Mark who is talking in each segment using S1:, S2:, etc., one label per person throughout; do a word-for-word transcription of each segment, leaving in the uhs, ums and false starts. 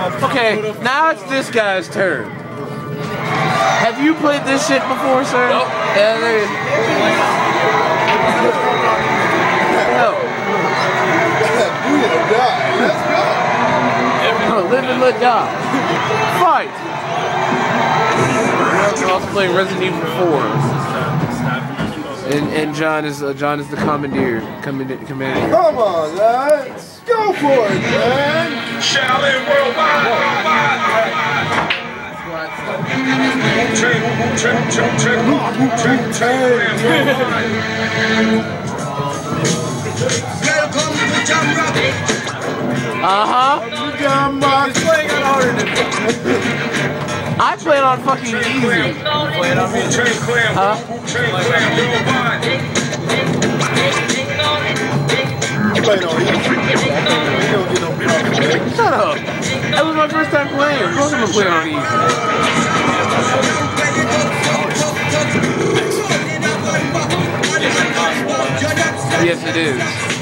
S1: Okay, now it's this guy's turn. Have you played this shit before, sir?
S2: Nope.
S1: Yeah, there is. No. Live and let die. Fight! We're also playing Resident Evil four. And, and John is uh, John is the commandeer. Commander. commander.
S3: Come on, lads. Go for it, man.
S2: Shaolin worldwide, worldwide, worldwide. Check, check, check, check, check, check, worldwide. Welcome to Jam Rock.
S1: Uh-huh.
S3: Jam Rock. He's playing on harder than me.
S1: I played on fucking easy.
S2: Playing on me. Train clam.
S1: Huh?
S2: Train clam worldwide.
S3: You played on easy. You don't get no problem.
S1: Shut up. That was my first time playing. Of course I'm gonna play on easy. Yes, it is.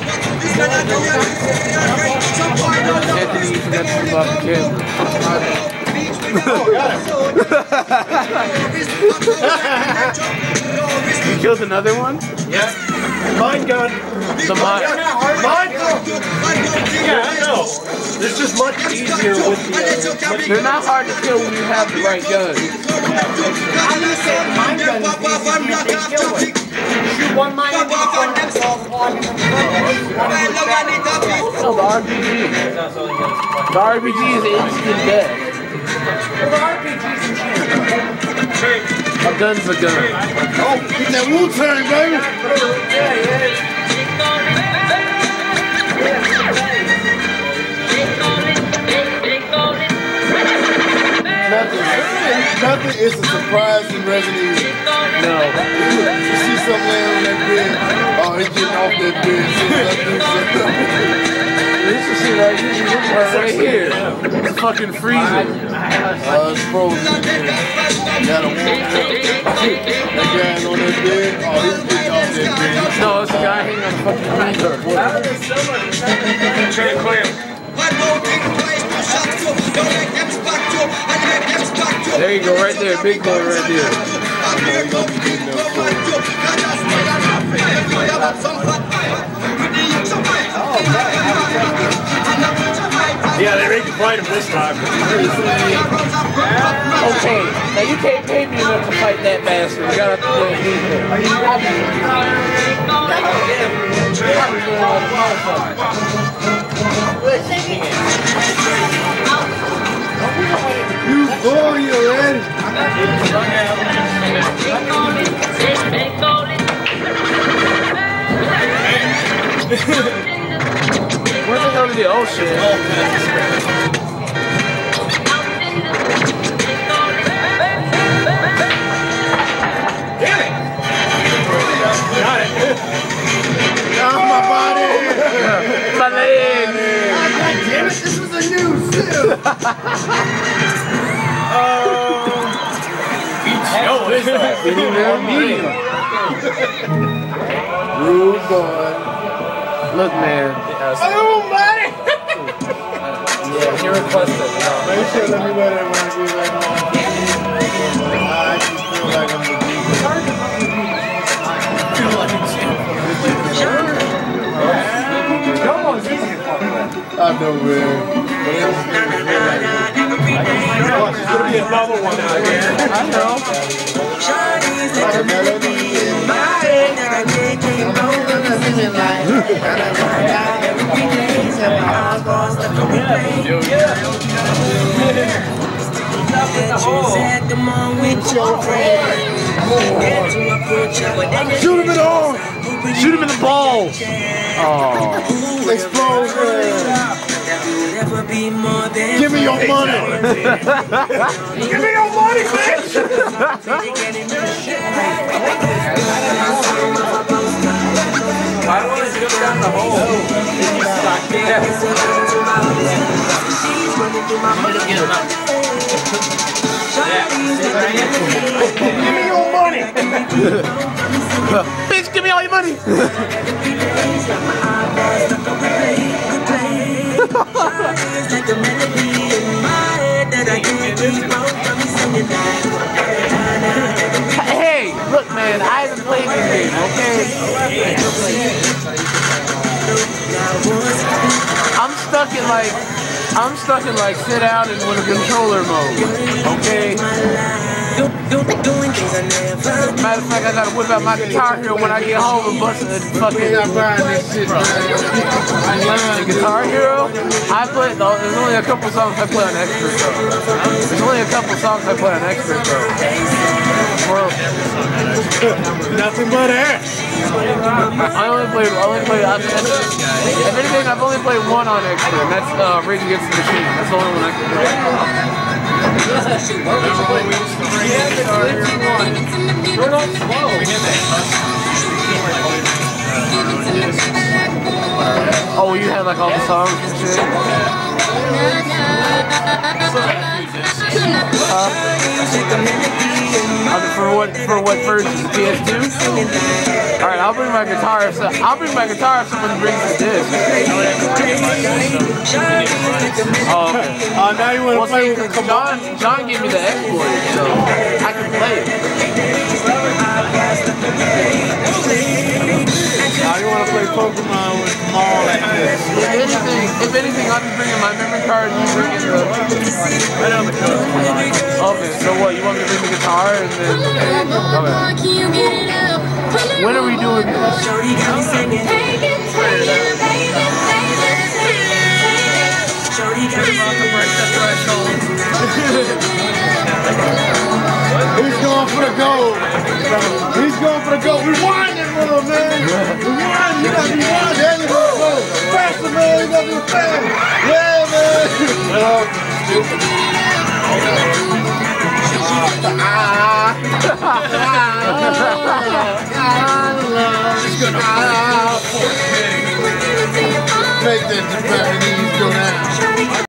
S1: Anthony, you forgot to move off the camera.
S3: Oh, got
S1: You killed another one?
S3: Yeah. Mine gun.
S1: The mine.
S3: Mine gun. Yeah, I know. It's just much easier with the. Uh,
S1: They're not hard to kill when you have the right gun.
S4: I'm gonna say mine gun is easy to kill with. Shoot one mine in the corner and all the block in the front.
S1: No, the R P G. The R P G is instant death.
S4: Well, the R P Gs and shit.
S1: A gun's a gun.
S3: oh, get that Wu-Tang, baby.
S4: Yeah, yeah.
S3: Nothing. Nothing is a surprise in Resident Evil.
S1: No.
S3: You see something laying on that bed. Oh, he's getting off that bed.
S1: This is shit right here. Right here. It's fucking freezing.
S3: Uh, it's frozen. You gotta warm it up. That guy on that bed. Oh, he's getting off that bed.
S1: No, it's a guy hanging on the fucking freezer.
S2: Train clam.
S1: There you go, right there. Big boy right there.
S5: Yeah, they make you fight him this time.
S1: Okay, now you can't pay me enough to fight that bastard. You gotta play a defense.
S3: You fool, you ready?
S1: Where the hell did the oh shit?
S5: Got it.
S3: Oh, my body.
S1: My leg.
S3: God damn it, this was a new suit. Rude boy.
S1: Look, man.
S3: Oh, buddy.
S1: Yeah, he requested.
S3: Make sure let me wear that when I get back home. I just feel like I'm the I know, man.
S5: There's gonna be another one out here.
S1: I know.
S3: Shoot him in the arm!
S1: Shoot him in the balls! Oh.
S3: Explosion! Give me your money!
S5: Give me your money, bitch!
S1: Why don't we jump down the hole?
S5: Give me your money!
S1: Bitch, give me all your money!
S6: Like a melody in my
S1: in like, I'm stuck in like sit down and with a controller mode. Okay. Matter of fact, I gotta whip out my Guitar Hero when I get home and bust it fucking.
S3: I'm buying this shit, bro.
S1: The Guitar Hero, I play. Though, there's only a couple songs I play on expert though. There's only a couple songs I play on expert though. Well,
S3: nothing but ass.
S1: I only play. I only play. I, if anything, I've only played one on expert, and that's uh, Rage Against the Machine. That's the only one I can play.
S5: We're not slow.
S1: Oh, you had like all the songs and shit? Uh, for what for what version? P S two? Alright, I'll bring my guitar if so, I'll bring my guitar if someone brings the disc. Oh, okay.
S3: Uh, now you want to
S1: Well,
S3: play
S1: see,
S3: with
S1: John, John gave me the exploit, so I can play it.
S3: Now you want to play Pokemon with Kamal like this.
S1: If anything, if anything, I'll be bringing my memory card and you bringing the... Okay, so what, you want me to bring the guitar and then... Okay. When are we doing this?
S3: He's going for the gold. He's going for the gold. Rewind it, little man. Rewind. You gotta rewind it. You gotta go faster, man. You gotta be fast. Yeah, man. Make that Japanese go down.